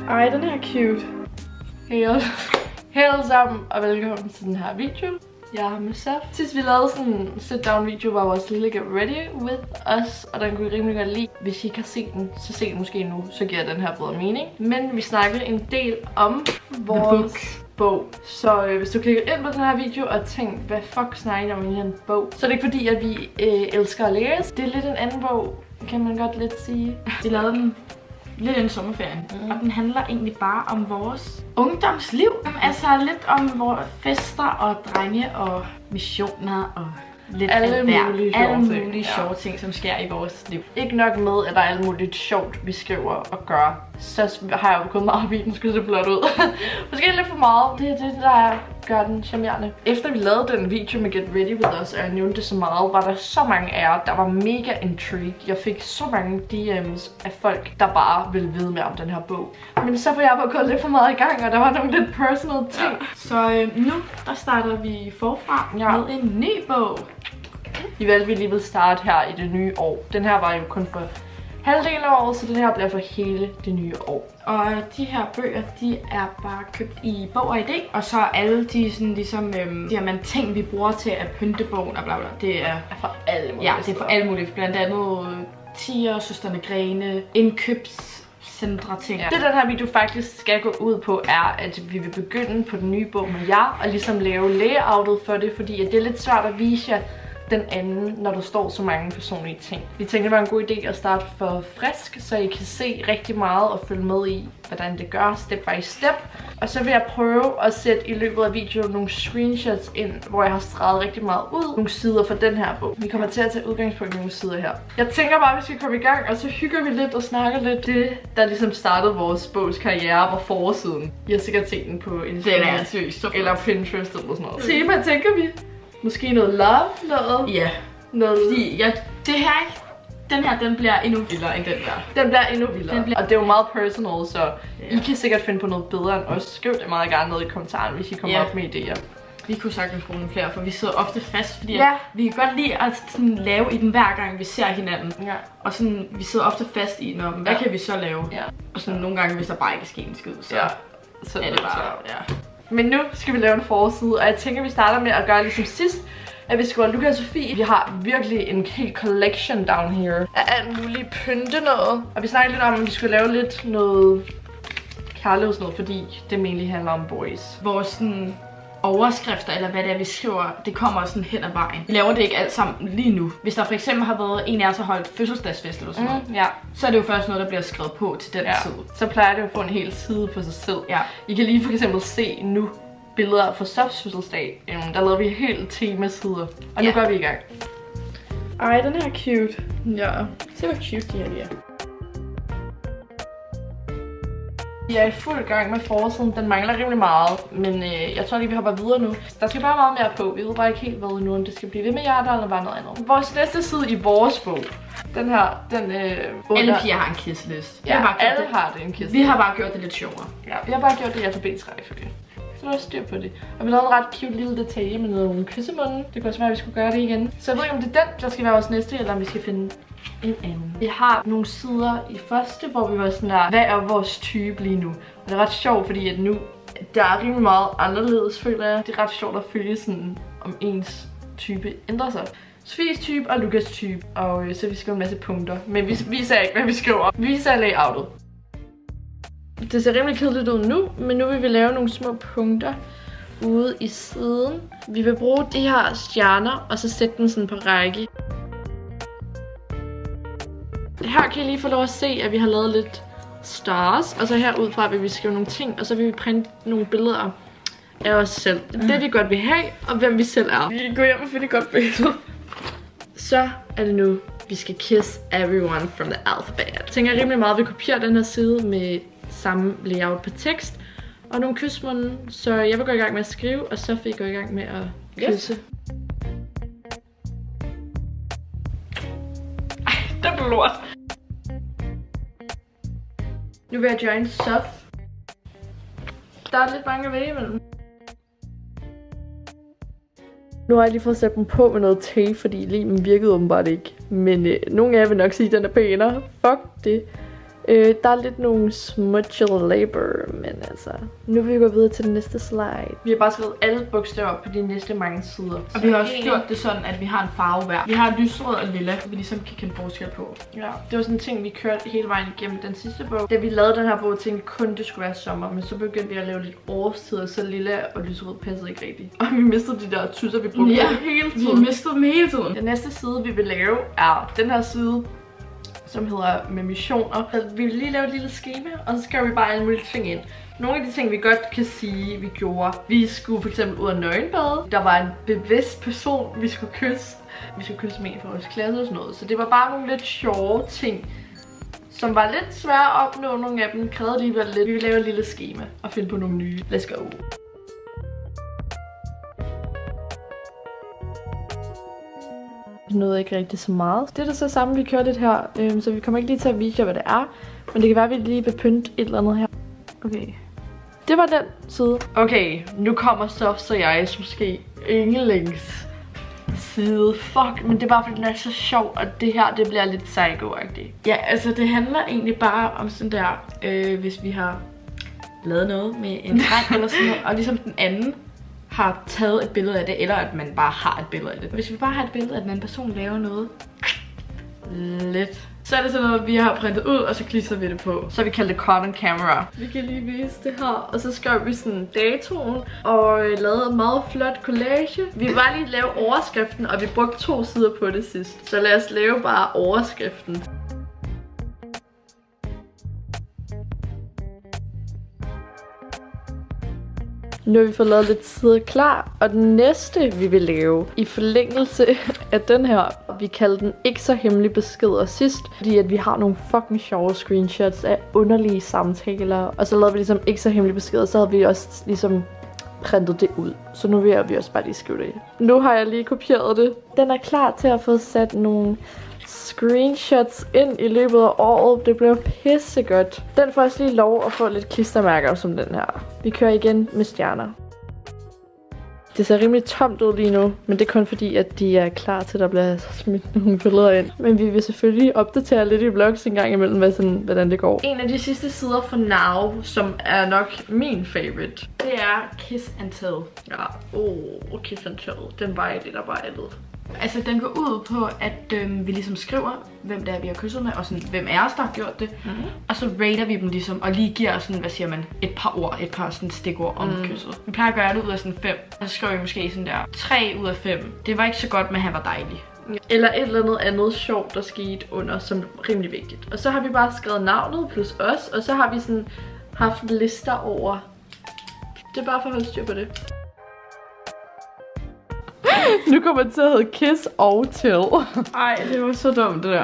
Ej, den her er cute. Hej alle sammen, og velkommen til den her video. Jeg er Musaf. Sidst vi lavede sådan en sit-down video, var vores lille Get Ready With Us, og den kunne I rimelig godt lide. Hvis I ikke har set den, så se den måske nu, så giver den her bedre mening. Men vi snakkede en del om vores bog. Så hvis du klikker ind på den her video og tænker, hvad fuck snakker jeg om i den bog, så er det ikke fordi, at vi elsker at læse. Det er lidt en anden bog, kan man godt lidt sige. De lavede den lidt inden sommerferien, og den handler egentlig bare om vores ungdomsliv. Altså lidt om vores fester og drenge og missioner og lidt alle mulige sjove ting, som sker i vores liv. Ikke nok med, at der er alt muligt sjovt, vi skriver og gør. Så har jeg jo gået meget op i den, skulle se flot ud. Måske lidt for meget. Det er det, der gør den charmerende. Efter vi lavede den video med Get Ready With Us, og jeg nævnte det så meget, var der så mange af jer, der var mega intrigued. Jeg fik så mange DM's af folk, der bare ville vide mere om den her bog. Men så var jeg bare gået lidt for meget i gang, og der var nogle lidt personal ting. Ja. Så nu, der starter vi forfra med en ny bog. Vi valgte, at vi lige vil starte her i det nye år. Den her var jo kun for halvdelen af året, så den her bliver for hele det nye år. Og de her bøger, de er bare købt i Bog og Idé. Og så alle de sådan ligesom, de her ting, vi bruger til at pynte bogen og bla bla. Det er for alle mulige. Ja, det er for alle mulige. Blandt andet Tiger, Søsterne Grene, indkøbscentre ting. Ja. Det den her video faktisk skal gå ud på, er, at vi vil begynde på den nye bog med jer, og ligesom lave layoutet for det, fordi at det er lidt svært at vise jer den anden, når der står så mange personlige ting. Vi tænkte, det var en god idé at starte for frisk, så I kan se rigtig meget og følge med i, hvordan det gør step by step. Og så vil jeg prøve at sætte i løbet af videoen nogle screenshots ind, hvor jeg har streget rigtig meget ud. Nogle sider fra den her bog. Vi kommer til at tage udgangspunkt i nogle sider her. Jeg tænker bare, at vi skal komme i gang, og så hygger vi lidt og snakker lidt. Det, der ligesom startede vores bogs karriere, var forsiden. I har sikkert set den på Instagram eller Pinterest eller sådan noget. Tema, tænker vi? Måske noget love, noget? Ja. Noget. Fordi det her ikke. Den her, den bliver endnu vildere end den der. Den bliver endnu vildere. Og det er jo meget personal, så I kan sikkert finde på noget bedre end os. Skriv det meget gerne ned i kommentaren, hvis I kommer op med idéer. Vi kunne sagtens bruge nogle flere, for vi sidder ofte fast, fordi vi kan godt lide at sådan lave i den hver gang vi ser hinanden. Ja. Og sådan, vi sidder ofte fast i, hvad kan vi så lave? Ja. Og sådan nogle gange, hvis der bare ikke er sket en skid, så er det bare, Men nu skal vi lave en forside, og jeg tænker, vi starter med at gøre ligesom sidst, at vi skriver Luca og Sofie. Vi har virkelig en hel collection down here af alt muligt pynte noget. Og vi snakker lidt om, at vi skulle lave lidt noget kærlighedsnød, fordi det mainly handler om boys. Vores sådan overskrifter, eller hvad det er, vi skriver, det kommer sådan hen ad vejen. Vi laver det ikke alt sammen lige nu. Hvis der for eksempel har været en af os har holdt fødselsdagsfest eller sådan noget, så er det jo først noget, der bliver skrevet på til den tid. Så plejer det jo at få en hel side for sig selv. Ja. I kan lige for eksempel se nu billeder fra Sofs fødselsdag. Der lavede vi helt temasider. Og nu går vi i gang. Ej, den her er cute. Ja. Se hvor cute de her er. Vi er i fuld gang med forsiden. Den mangler rimelig meget, men jeg tror lige, vi hopper videre nu. Der skal bare meget mere på. Vi ved bare ikke helt, hvad endnu, om det skal blive ved med hjerter eller bare noget andet. Vores næste side i vores bog. Den her, alle piger har en kisselist. Ja, alle har det en kisselist. Vi har bare gjort det lidt sjovere. Ja, vi har bare gjort det i alfabetrækkefølge. Så der er styr på det. Og vi lavede en ret cute lille detalje med nogle kyssemunde. Det kunne også være, at vi skulle gøre det igen. Så jeg ved ikke, om det er den, der skal være vores næste, eller om vi skal finde en anden. Vi har nogle sider i første, hvor vi var sådan der, hvad er vores type lige nu? Og det er ret sjovt, fordi at nu, der er rimelig meget anderledes, føler jeg. Det er ret sjovt at følge sådan, om ens type ændrer sig. Sofies type og Lukas type, og så vi skriver en masse punkter. Men vi viser ikke, hvad vi skriver. Vi viser layoutet. Det ser rimelig kedeligt ud nu, men nu vil vi lave nogle små punkter ude i siden. Vi vil bruge de her stjerner, og så sætte dem sådan på række. Her kan I lige få lov at se, at vi har lavet lidt stars, og så herudfra vil vi skrive nogle ting, og så vil vi printe nogle billeder af os selv. Det vi godt vil have, og hvem vi selv er. Vi kan gå hjem og finde et godt billede. Så er det nu, vi skal kiss everyone from the alphabet. Jeg tænker rimelig meget, at vi kopierer den her side med samme layout på tekst og nogle kysmunde. Så jeg vil gå i gang med at skrive, og Sofie går i gang med at kysse. Ej, det blev lort. Nu vil jeg join Sof. Der er lidt mange væge imellem. Nu har jeg lige fået sat dem på med noget tape, fordi limen virkede åbenbart ikke. Men nogle af jer vil nok sige, at den er pænere. Fuck det. Der er lidt nogle smudged labor, men altså... Nu vil vi gå videre til den næste slide. Vi har bare skrevet alle bogstaver på de næste mange sider. Og vi har også gjort det sådan, at vi har en farve hver. Vi har lysrød og lilla, vi ligesom kan kende forskel på. Ja, det var sådan en ting, vi kørte hele vejen igennem den sidste bog. Da vi lavede den her bog, tænkte kun det skulle være sommer, men så begyndte vi at lave lidt årstider, så lilla og lysrød passede ikke rigtigt. Og vi mistede de der tusser, vi brugte hele tiden. Vi mistede dem hele tiden. Den næste side, vi vil lave, er den her side, som hedder med missioner. Vi vil lige lave et lille schema, og så skriver vi bare alle mulige ting ind. Nogle af de ting, vi godt kan sige, vi gjorde. Vi skulle for eksempel ud af nøgenbade. Der var en bevidst person, vi skulle kysse. Vi skulle kysse med en fra vores klasse og sådan noget. Så det var bare nogle lidt sjove ting, som var lidt svære at opnå. Nogle af dem krævede alligevel lidt. Vi vil lave et lille schema og finde på nogle nye. Let's go. Jeg nåede ikke rigtig så meget. Det er det så samme, vi kører lidt her, så vi kommer ikke lige til at vise jer, hvad det er. Men det kan være, at vi lige vil pynte et eller andet her. Okay. Det var den side. Okay, nu kommer så jeg måske yndlings side. Fuck, men det er bare fordi, den er så sjov, og det her, det bliver lidt psycho-agtigt. Ja, altså det handler egentlig bare om sådan der, hvis vi har lavet noget med en dreng eller sådan noget, og ligesom den anden har taget et billede af det, eller at man bare har et billede af det. Hvis vi bare har et billede af, at en person laver noget lidt, så er det sådan noget, vi har printet ud, og så klistrer vi det på. Så vi kalder det Cotton Camera. Vi kan lige vise det her, og så skrev vi sådan datoen, og lavede en meget flot collage. Vi vil bare lige lave overskriften, og vi brugte 2 sider på det sidst. Så lad os lave bare overskriften. Nu har vi fået lavet lidt sider klar, og den næste vi vil lave i forlængelse af den her, vi kalder den ikke så hemmelige beskeder sidst, fordi at vi har nogle fucking sjove screenshots af underlige samtaler, og så lavede vi ligesom ikke så hemmelige beskeder, så havde vi også ligesom printet det ud. Så nu vil vi også bare lige skrive det. Nu har jeg lige kopieret det. Den er klar til at få sat nogle screenshots ind i løbet af året. Det bliver pissegodt. Den får også lige lov at få lidt klistermærker som den her. Vi kører igen med stjerner. Det ser rimelig tomt ud lige nu, men det er kun fordi, at de er klar til, at der bliver smidt nogle billeder ind. Men vi vil selvfølgelig opdatere lidt i vlogs en gang imellem, hvordan det går. En af de sidste sider for Now, som er nok min favorite, det er Kiss and Tell. Ja, Kiss and Tell. Den var lidt arbejdet. Altså, den går ud på, at vi ligesom skriver, hvem det er, vi har kysset med, og sådan, hvem er os, der har gjort det. Og så rater vi dem ligesom, og lige giver sådan, hvad siger man, et par sådan stikord om kysset. Vi plejer at gøre det ud af sådan 5, og så skriver vi måske sådan der 3 ud af 5. Det var ikke så godt, men han var dejlig. Eller et eller andet sjovt, der skete under, som rimelig vigtigt. Og så har vi bare skrevet navnet plus os, og så har vi sådan haft lister over. Det er bare for at holde styr på det. Nu kommer det til at hedde Kiss og Tell. Ej, det var så dumt det der.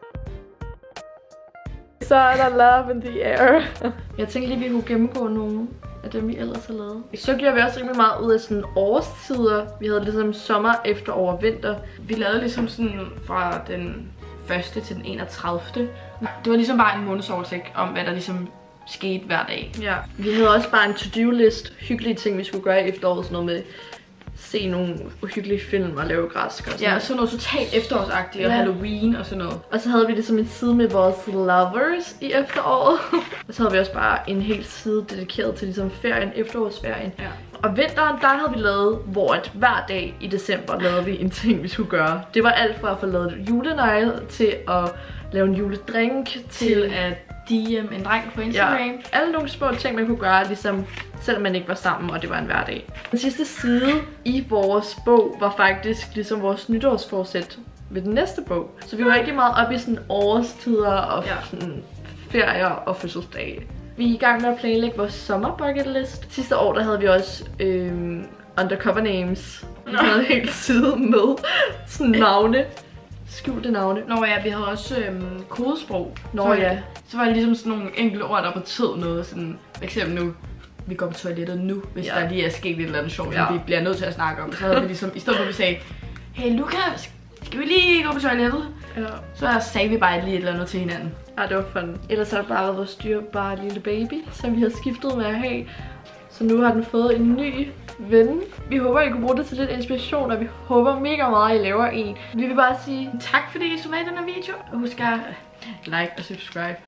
Så er der Love in the Air. Jeg tænkte lige, vi kunne gennemgå nogle af dem, vi ellers har lavet. Så gjorde vi også rimelig meget ud af sådan årstider. Vi havde ligesom sommer, efterår og vinter. Vi lavede ligesom sådan fra den 1. til den 31. Det var ligesom bare en månedsoversigt om, hvad der ligesom skete hver dag. Ja. Vi havde også bare en to-do-list. Hyggelige ting, vi skulle gøre i efteråret. Sådan noget med se nogle uhyggelige film og lave græsker. Ja, og sådan noget totalt efterårsagtigt og Halloween og sådan noget. Og så havde vi ligesom en side med vores lovers i efteråret. Og så havde vi også bare en hel side dedikeret til ligesom ferien, efterårsferien. Ja. Og vinteren, der havde vi lavet, hvor at hver dag i december lavede vi en ting, vi skulle gøre. Det var alt fra at få lavet julenegle til at lave en juledrink, til at DM en dreng på Instagram. Ja, alle nogle små ting, man kunne gøre, ligesom selvom man ikke var sammen, og det var en hverdag. Den sidste side i vores bog var faktisk ligesom vores nytårsforsæt ved den næste bog. Så vi var rigtig meget op i sådan årstider og sådan ferier og fødselsdage. Vi er i gang med at planlægge vores sommer bucket list. Sidste år, der havde vi også undercover names. Vi havde en hel side med sådan navne. Skjulte navne. Nå ja, vi havde også kodesprog. Nå ja. Så var det ligesom sådan nogle enkelte ord, der betød noget. Sådan, for eksempel nu, vi går på toilettet nu, hvis der lige er sket et eller andet sjovt, som vi bliver nødt til at snakke om. Så havde vi ligesom, i stedet for at vi sagde, hey Lukas, skal vi lige gå på toilettet? Ja. Så sagde vi bare lige et eller andet til hinanden. Ja, det var fun. Ellers har det bare været vores dyrebare lille baby, som vi har skiftet med at have. Så nu har den fået en ny ven. Vi håber, I kunne bruge det til lidt inspiration, og vi håber mega meget, at I laver en. Vi vil bare sige tak, fordi I så med i den her video. Og husk at like og subscribe.